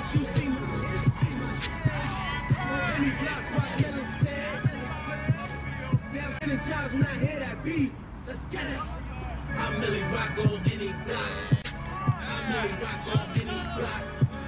you see my any block, white military. Now energized when I hear that beat. Let's get it. I'm Millie Rock on any block. I'm Millie Rock on any block.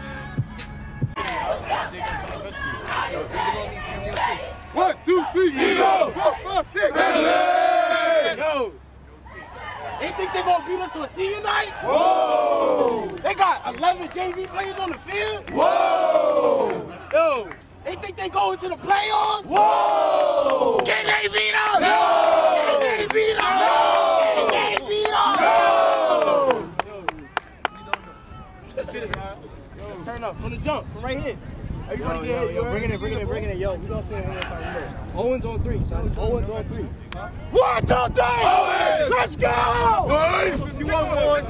1, 2, 3, go! 4, 5, 6, 7, 8! Yo! They think they gonna beat us on senior night? Whoa! They got 11 JV players on the field? Whoa! Yo! They think they go into the playoffs? Whoa! Can they beat us? No! Can they beat us? No! Can they beat us? No! Let's get it, man. Let's turn up from the jump, from right here. Everybody get hit. Yo, bring it in. Yo, we gonna say it one more time. Owens on 3, son. Owens on 3. 1, 2, 3! Owens! Let's go! Boys! 51 boys!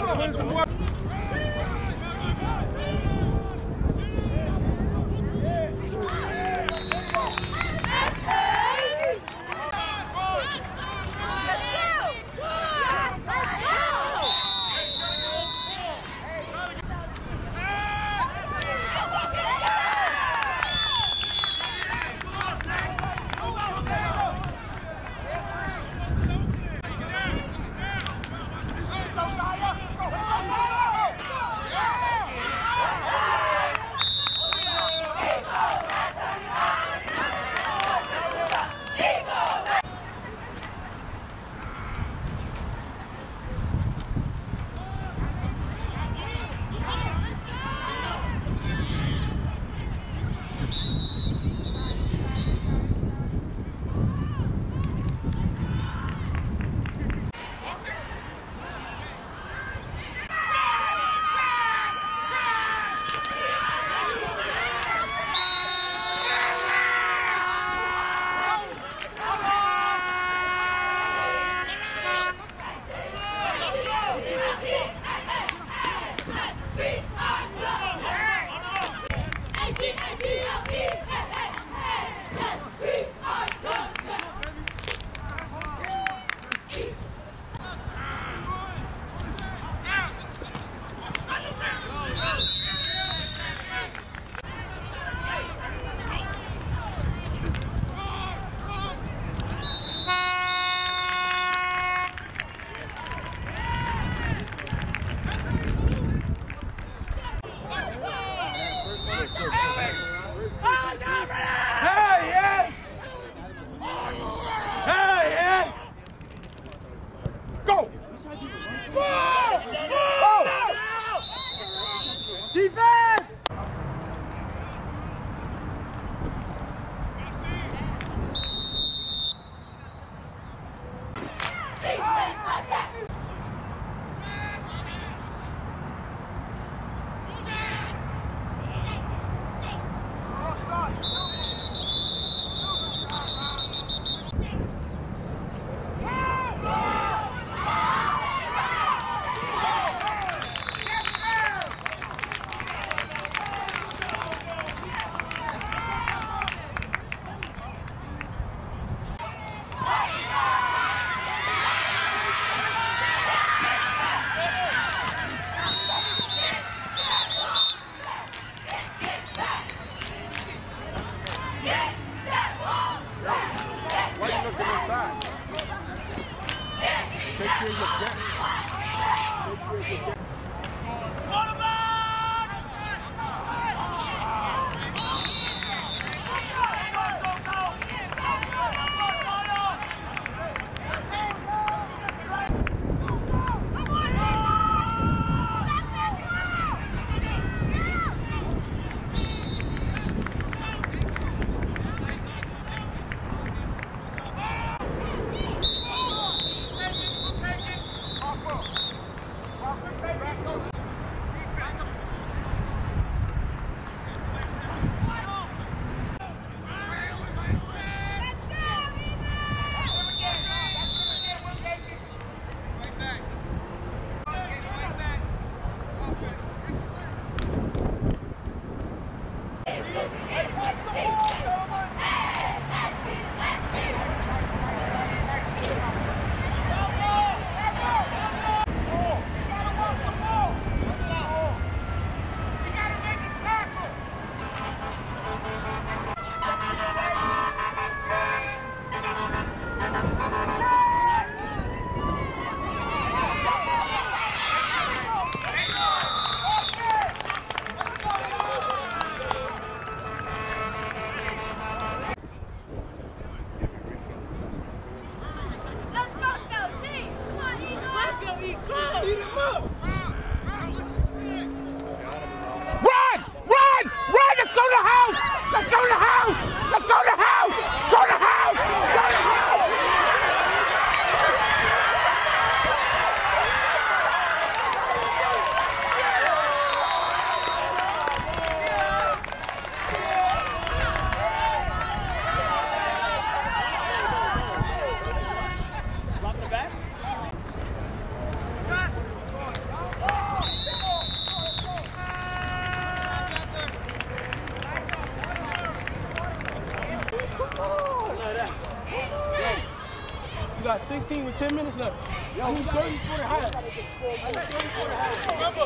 You got 16 with 10 minutes left. Yo, we 30 for the half. 30 for the half. Remember.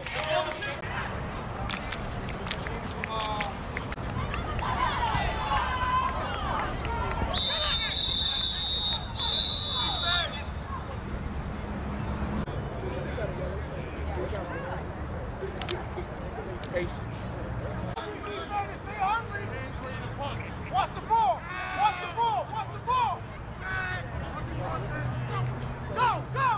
Patience. Stay hungry. Watch the ball. Watch the ball. Watch the ball. Go, go.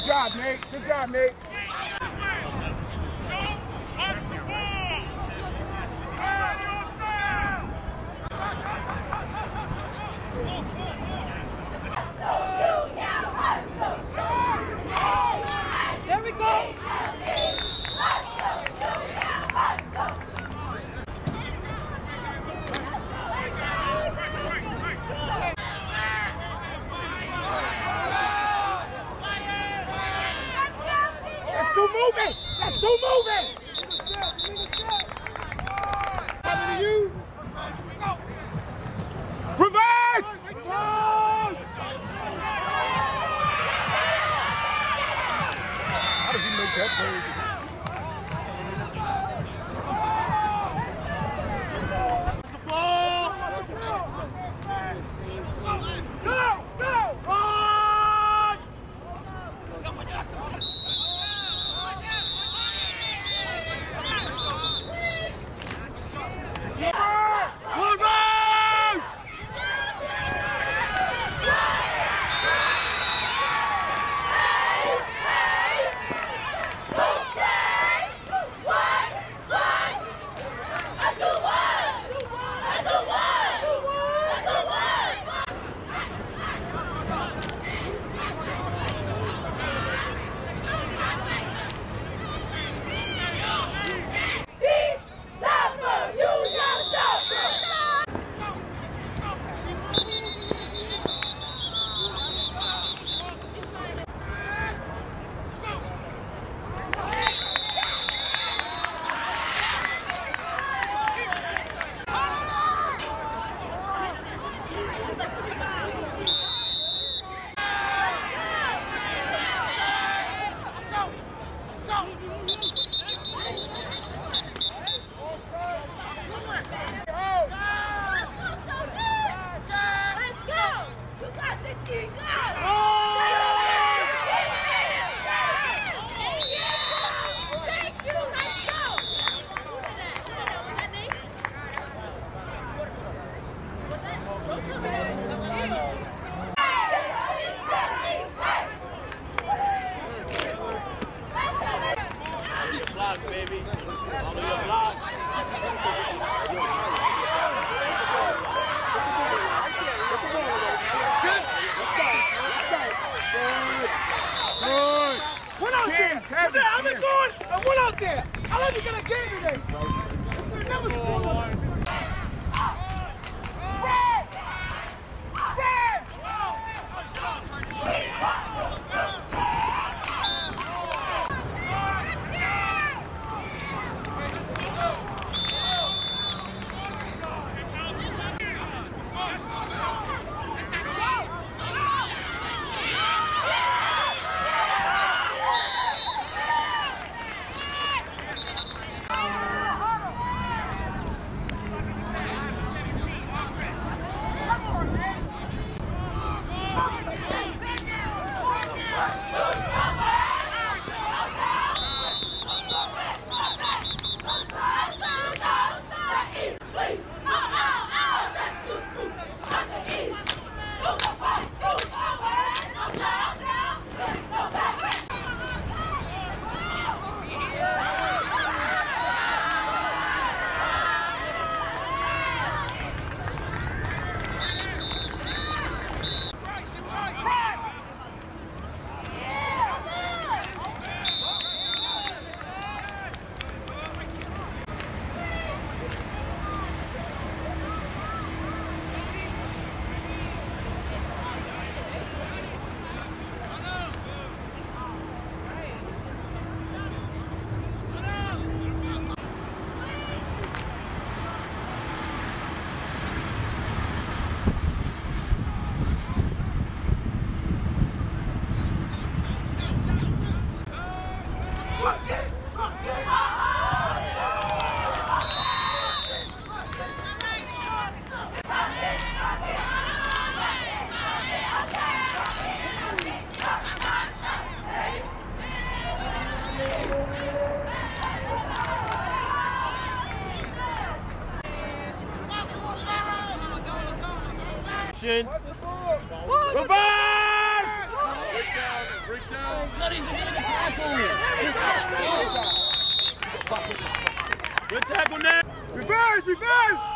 job, Nate. Good job, Nate. There we go. That's two moving. That's two moving. Coming to you. Reverse. How did he make that play? Baby. On your block. One out there. I'm going. And one out there. I let you get a game today. This is never scored. Reverse! Break down. Good tackle, Ned. Reverse, reverse!